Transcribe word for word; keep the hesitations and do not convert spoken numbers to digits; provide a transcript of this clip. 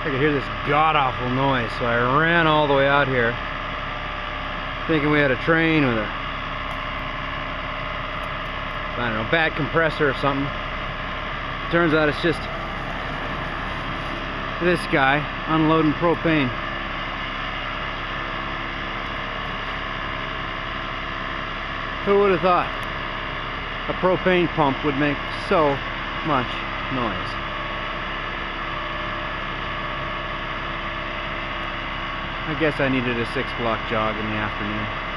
I could hear this god-awful noise, so I ran all the way out here thinking we had a train with a, I don't know, bad compressor or something. Turns out it's just this guy unloading propane. Who would have thought a propane pump would make so much noise? I guess I needed a six block jog in the afternoon.